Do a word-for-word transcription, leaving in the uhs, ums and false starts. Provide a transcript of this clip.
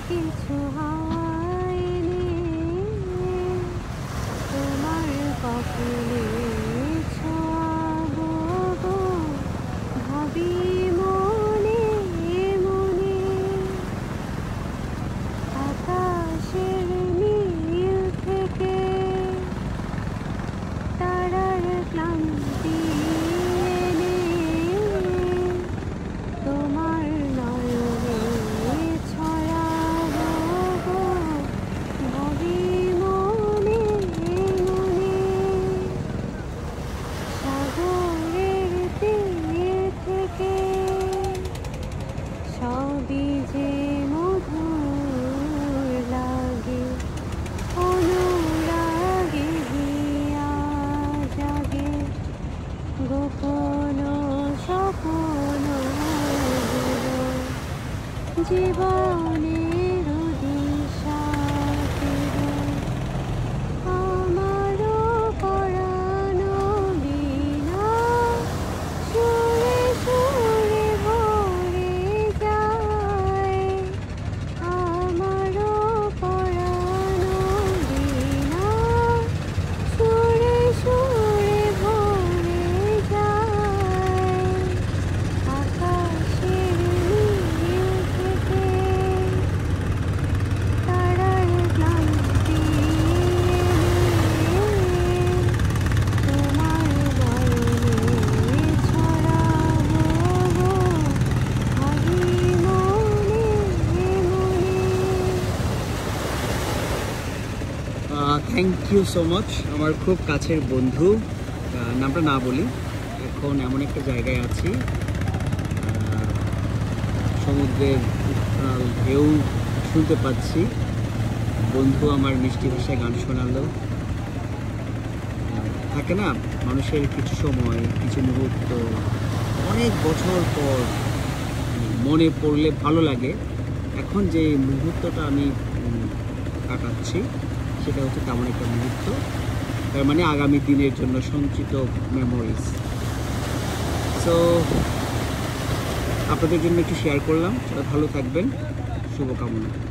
কিছু হাওয়ায় এনে তোমার কপালে ছোঁয়াবো গো, ভাবি মনে মনে আকাশের নীল থেকে তারার ক্লান্তি এনে তোমার নয়নে ছড়াবো গো, ভাবি মনে মনে সাগরের তীর থেকে সবই যে মধুর লাগে, অনুরাগে হিয়া জাগে গোপন স্বপ্ন জীবনের দিশা ফিরে আমারও পরানো বিনা সুরে সুরে ভরে যায়, আমারও পরানো বিনা সুরে সুরে ভরে যায়। আকাশের নীল থেকে তারার ক্লান্তি এনে তোমার নয়নে ছড়াবো গো, ভাবি মনে মনে। Thank you so much. আমার খুব কাছের বন্ধু, আহ, নামটা না বলি, এখন এমন একটা জায়গায় আছি, আহ, সমুদ্রের উত্তাল ঢেউ শুনতে পাচ্ছি। বন্ধু আমার মিষ্টি ভাষায় গান শোনালো। আহ, থাকে না মানুষের কিছু সময়, কিছু মুহূর্ত অনেক বছর পর মনে পড়লে ভালো লাগে। এখন যে মুহূর্তটা আমি উম, কাটাচ্ছি সেটা হচ্ছে তেমন একটা মুহূর্ত, তার মানে আগামী দিনের জন্য সঞ্চিত মেমোরিজ। সো আপনাদের জন্য একটু শেয়ার করলাম। সবাই ভালো থাকবেন, শুভকামনা।